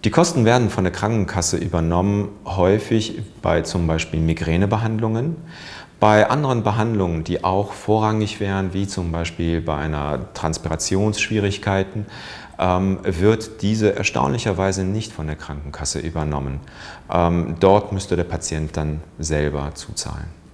Die Kosten werden von der Krankenkasse übernommen, häufig bei zum Beispiel Migränebehandlungen. Bei anderen Behandlungen, die auch vorrangig wären, wie zum Beispiel bei einer Transpirationsschwierigkeiten, wird diese erstaunlicherweise nicht von der Krankenkasse übernommen. Dort müsste der Patient dann selber zuzahlen.